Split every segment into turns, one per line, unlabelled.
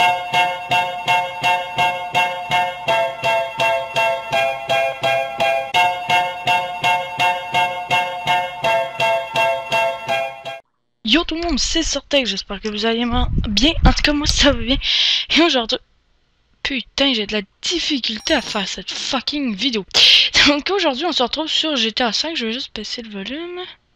Yo tout le monde, c'est Sortec, j'espère que vous allez bien. En tout cas, moi ça va bien. Et aujourd'hui, putain, j'ai de la difficulté à faire cette fucking vidéo. Donc aujourd'hui, on se retrouve sur GTA 5. Je vais juste baisser le volume.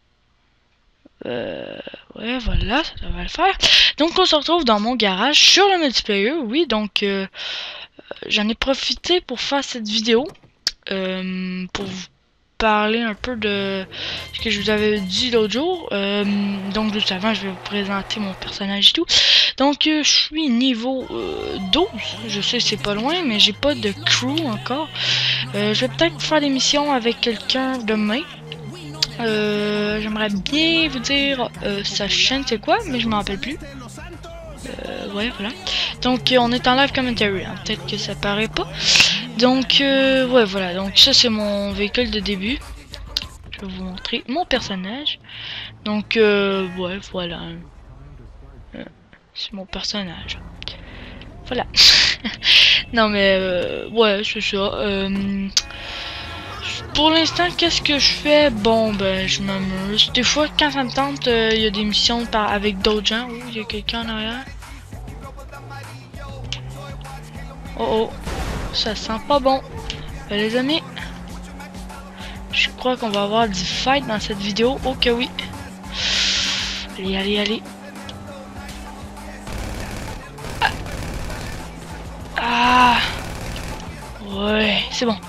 Ouais, voilà, ça devrait le faire. Donc on se retrouve dans mon garage sur le multiplayer. Oui, donc j'en ai profité pour faire cette vidéo. Pour vous parler un peu de ce que je vous avais dit l'autre jour. Donc juste avant, je vais vous présenter mon personnage et tout. Donc je suis niveau 12. Je sais c'est pas loin, mais j'ai pas de crew encore. Je vais peut-être faire des missions avec quelqu'un demain. J'aimerais bien vous dire sa chaîne c'est quoi, mais je m'en rappelle plus. Ouais, voilà. Donc on est en live commentary, hein. Peut-être que ça paraît pas. Donc ouais, voilà. Donc ça c'est mon véhicule de début. Je vais vous montrer mon personnage. Donc ouais, voilà. C'est mon personnage. Voilà. Non mais ouais, c'est ça. Pour l'instant, qu'est-ce que je fais? Bon, ben, je m'amuse. Des fois, quand ça me tente, il y a des missions avec d'autres gens. Oh, il y a quelqu'un en arrière. Oh, oh. Ça sent pas bon. Ben, les amis, je crois qu'on va avoir du fight dans cette vidéo. Oh que oui. Allez, allez, allez. Ah. Ouais, c'est bon.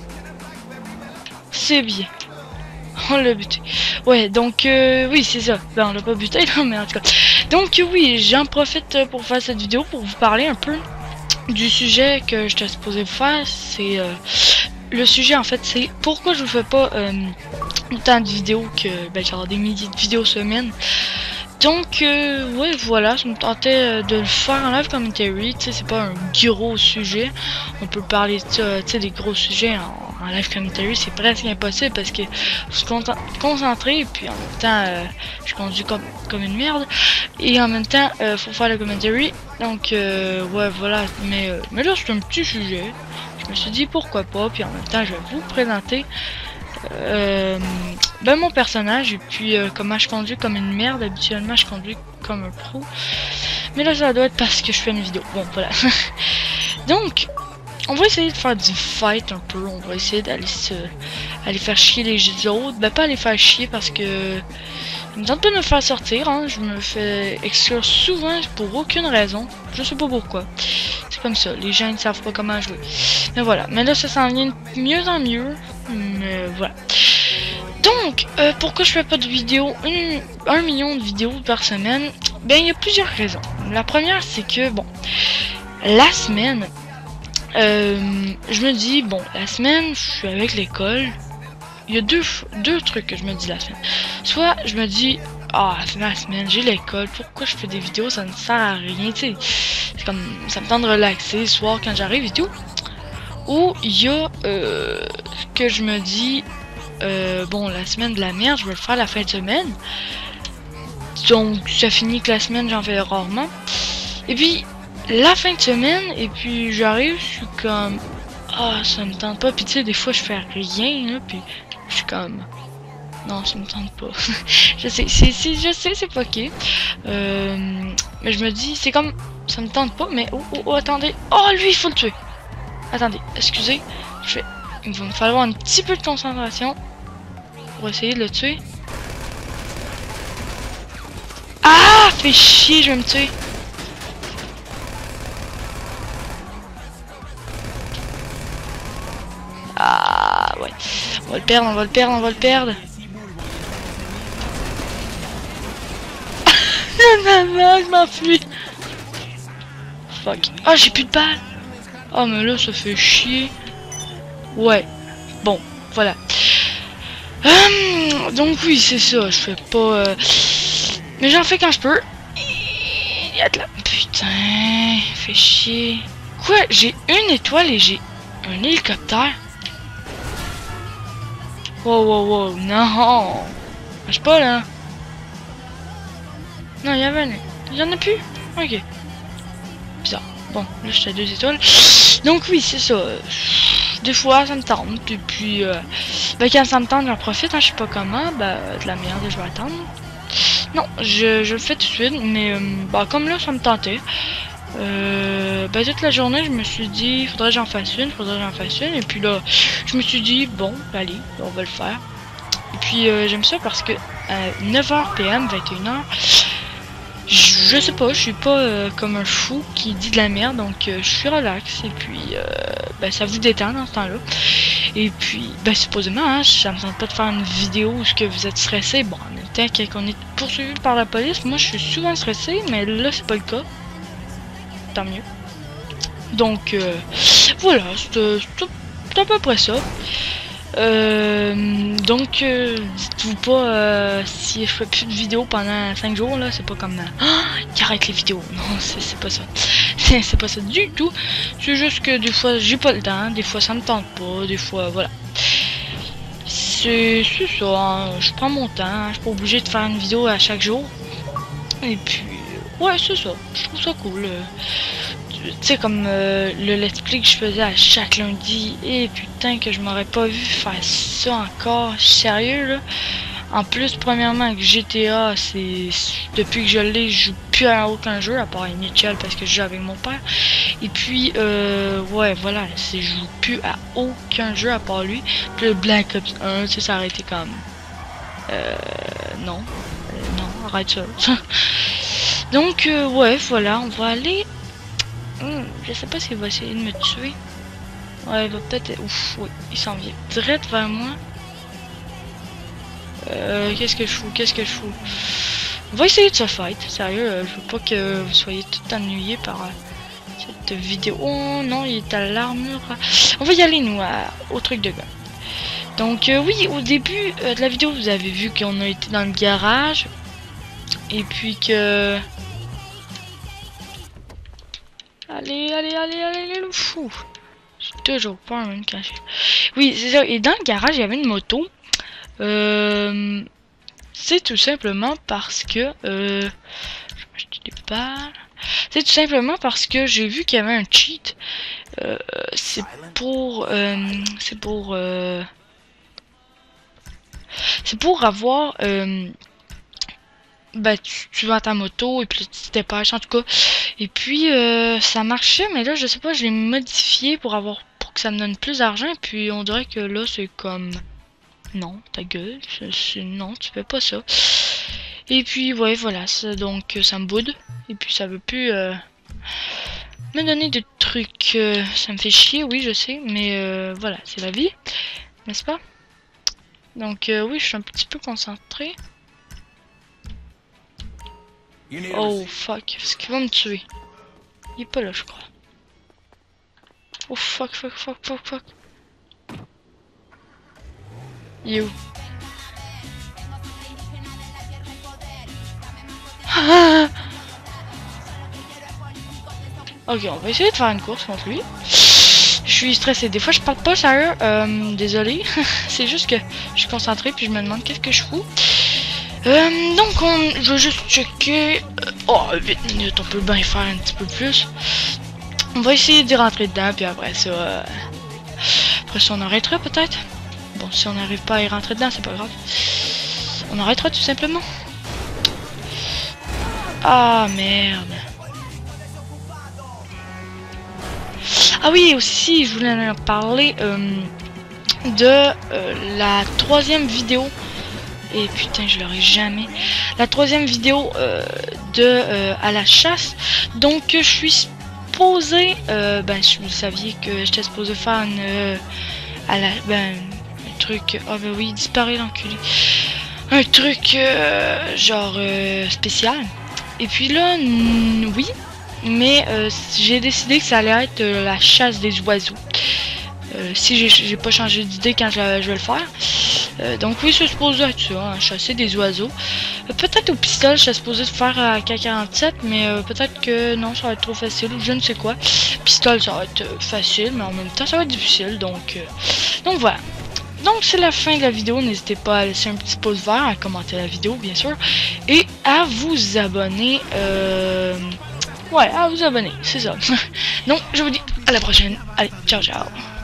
C'est bien. On l'a buté. Ouais, donc oui, c'est ça. Ben, on l'a pas buté, là, mais en tout cas. Donc oui, j'en profite pour faire cette vidéo pour vous parler un peu du sujet que j'étais supposé vous faire. C'est le sujet en fait, c'est pourquoi je vous fais pas autant de vidéos que ben, genre des milliers de vidéos semaine. Donc ouais, voilà, je me tentais de le faire en live commentary. Tu sais, c'est pas un gros sujet. On peut parler tu sais, des gros sujets en live commentary, c'est presque impossible parce que je suis concentré et puis en même temps je conduis comme une merde et en même temps faut faire le commentary. Donc ouais, voilà, mais là c'est un petit sujet. Je me suis dit pourquoi pas, puis en même temps je vais vous présenter ben mon personnage et puis comment je conduis comme une merde. Habituellement je conduis comme un pro, mais là ça doit être parce que je fais une vidéo. Bon voilà. Donc on va essayer de faire du fight un peu. On va essayer aller faire chier les autres. Ben pas les faire chier parce que ils me tentent pas de me faire sortir, hein. Je me fais exclure souvent pour aucune raison. Je sais pas pourquoi. C'est comme ça, les gens ne savent pas comment jouer. Mais voilà, mais là ça s'en vient de mieux en mieux. Mais voilà. Donc, pourquoi je fais pas de vidéos, 1 million de vidéos par semaine? Ben, il y a plusieurs raisons. La première, c'est que, bon, la semaine, je me dis, bon, la semaine, je suis avec l'école. Il y a deux trucs que je me dis la semaine. Soit, je me dis, ah, c'est la semaine, j'ai l'école, pourquoi je fais des vidéos, ça ne sert à rien, tu sais. C'est comme, ça me tente de relaxer le soir quand j'arrive et tout. Ou il y a que je me dis bon, la semaine de la merde, je vais le faire la fin de semaine. Donc ça finit que la semaine j'en fais rarement. Et puis la fin de semaine, et puis j'arrive, je suis comme ah, ça me tente pas. Puis tu sais, des fois je fais rien là, puis je suis comme non, ça me tente pas. Je sais, c'est pas ok. Mais je me dis, c'est comme ça me tente pas, mais oh, attendez. Oh, lui il faut le tuer. Attendez, excusez, il va me falloir un petit peu de concentration pour essayer de le tuer. Ah, fait chier, je vais me tuer. Ah, ouais. On va le perdre, on va le perdre, on va le perdre. Je m'enfuis. Fuck. Ah, j'ai plus de balles. Oh mais là ça fait chier. Ouais. Bon, voilà. Donc oui c'est ça, je fais pas mais j'en fais quand je peux. Putain, fait chier. Quoi, j'ai une étoile et j'ai un hélicoptère. Wow, non. Marche pas là. Non, il y avait un... Il y en a plus. Ok. Bizarre. Bon, là, je suis à 2 étoiles. Donc, oui, c'est ça. Des fois, ça me tente. Et puis, ben, quand ça me tente, j'en profite. Hein, je sais pas comment. Ben, de la merde, je vais attendre. Non, je le fais tout de suite. Mais, ben, comme là, ça me tentait. Ben, toute la journée, je me suis dit, faudrait que j'en fasse une. Et puis là, je me suis dit, bon, allez, on va le faire. Et puis, j'aime ça parce que à 9h PM, 21h, je sais pas, je suis pas comme un fou qui dit de la merde, donc je suis relax. Et puis, ben, ça vous détend dans ce temps-là. Et puis, ben, supposément, hein, ça me tente pas de faire une vidéo où que vous êtes stressé. Bon, en même temps, quand on est poursuivi par la police, moi, je suis souvent stressé, mais là, c'est pas le cas. Tant mieux. Donc, voilà, c'est à peu près ça. Donc, dites-vous pas si je fais plus de vidéos pendant 5 jours, là, c'est pas comme qui arrête les vidéos. Non, c'est pas ça. C'est pas ça du tout. C'est juste que des fois j'ai pas le temps, des fois ça me tente pas, des fois voilà. C'est ça, hein. Je prends mon temps, je suis pas obligé de faire une vidéo à chaque jour. Et puis, ouais, c'est ça. Je trouve ça cool. Tu sais, comme le let's play que je faisais à chaque lundi, et putain que je m'aurais pas vu faire ça encore, sérieux là. En plus, premièrement avec GTA, c'est depuis que je l'ai, je joue plus à aucun jeu à part Initial parce que je joue avec mon père. Et puis ouais, voilà, je joue plus à aucun jeu à part lui. Puis le Black Ops 1, tu sais, ça aurait été comme non, non, arrête ça. Donc ouais, voilà, on va aller. Je sais pas s'il va essayer de me tuer. Ouais, il va peut-être... Ouf, oui, il s'en vient direct vers moi. Qu'est-ce que je fous? On va essayer de se fight, sérieux, je veux pas que vous soyez tout ennuyés par cette vidéo. Oh non, il est à l'armure. On va y aller, nous, au truc de gars. Donc, oui, au début de la vidéo, vous avez vu qu'on a été dans le garage. Et puis que... Allez, le fou. J'ai toujours peur, même quand je... Oui, c'est ça. Et dans le garage, il y avait une moto. C'est tout simplement parce que... je vais acheter des balles. C'est tout simplement parce que j'ai vu qu'il y avait un cheat. C'est pour avoir... bah tu vas à ta moto et puis tu te dépêches en tout cas. Et puis ça marchait, mais là je sais pas, je l'ai modifié pour que ça me donne plus d'argent. Et puis on dirait que là c'est comme non, ta gueule, non, tu fais pas ça. Et puis ouais, voilà, donc ça me boude. Et puis ça veut plus me donner des trucs. Ça me fait chier, oui je sais, mais voilà, c'est la vie, n'est-ce pas? Donc oui, je suis un petit peu concentré. Oh fuck, est-ce qu'il va me tuer? Il est pas là, je crois. Oh fuck. Il est où? Ah! Ok, on va essayer de faire une course contre lui. Je suis stressé. Des fois, je parle pas sérieux. Désolé. C'est juste que je suis concentré puis je me demande qu'est-ce que je fous. Donc, je veux juste checker. Oh, 8 minutes, on peut bien faire un petit peu plus. On va essayer d'y rentrer dedans, puis après ça, on arrêtera peut-être. Bon, si on n'arrive pas à y rentrer dedans, c'est pas grave. On arrêtera tout simplement. Ah, merde. Ah oui, aussi, je voulais en parler de la 3e vidéo. Et putain, je l'aurai jamais. La 3e vidéo de à la chasse. Donc je suis supposé, ben vous saviez que j'étais supposé faire une un truc. Oh ben oui, disparaît l'enculé. Un truc genre spécial. Et puis là, oui, mais j'ai décidé que ça allait être la chasse des oiseaux. Si j'ai pas changé d'idée quand je vais le faire. Donc oui, c'est supposé être ça, hein, chasser des oiseaux. Peut-être au pistolet, je suis supposé de faire à K47, mais peut-être que non, ça va être trop facile ou je ne sais quoi. Pistolet, ça va être facile, mais en même temps, ça va être difficile. Donc voilà. Donc c'est la fin de la vidéo. N'hésitez pas à laisser un petit pouce vert, à commenter la vidéo, bien sûr, et à vous abonner. Ouais, à vous abonner, c'est ça. Donc, je vous dis à la prochaine. Allez, ciao, ciao.